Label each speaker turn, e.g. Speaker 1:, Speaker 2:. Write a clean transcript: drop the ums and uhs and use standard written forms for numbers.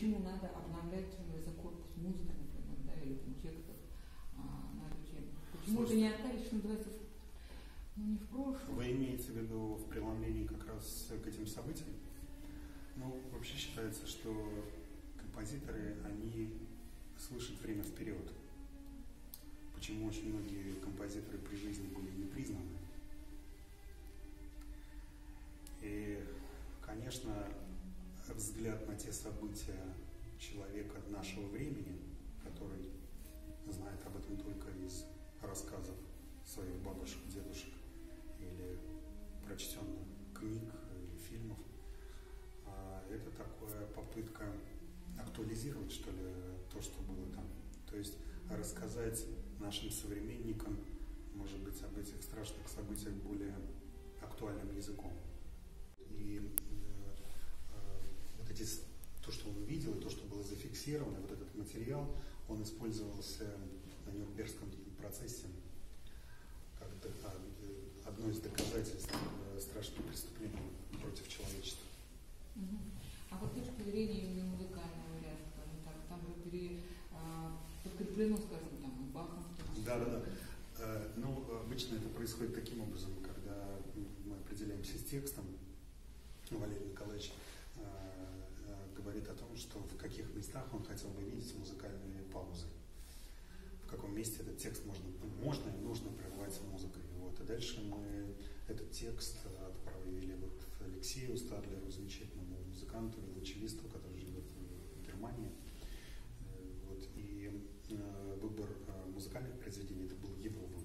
Speaker 1: почему надо обновлять за корпус музыки, например, да, или там, текстов на эту тему? Почему это не оставить, что называется, не в прошлом?
Speaker 2: Вы имеете в виду в преломлении как раз к этим событиям? Ну, вообще считается, что композиторы, они слышат время вперед. Почему очень многие композиторы при жизни были не признаны. И, конечно, взгляд на те события человека нашего времени, который знает об этом только из рассказов своих бабушек, дедушек или прочтенных книг или фильмов, это такая попытка актуализировать, что ли, то, что было там. То есть рассказать нашим современникам, может быть, об этих страшных событиях более актуальным языком. И вот то, что он увидел, и то, что было зафиксировано, вот этот материал, он использовался на Нюрнбергском процессе как одно из доказательств страшных преступлений против человечества.
Speaker 1: А вот с точки зрения именно музыкального ряда, скажем так, там же подкреплено, скажем, там, Бахом.
Speaker 2: Да. Ну, обычно это происходит таким образом, когда мы определяемся с текстом. Валерий Николаевич говорит о том, что в каких местах он хотел бы видеть музыкальные паузы. В каком месте этот текст можно и нужно прервать музыкой. Вот. И дальше мы этот текст отправили вот Алексею Стадлеру, замечательному музыканту, виолончелисту, который живет в Германии. Вот. И выбор музыкальных произведений, это был его выбор.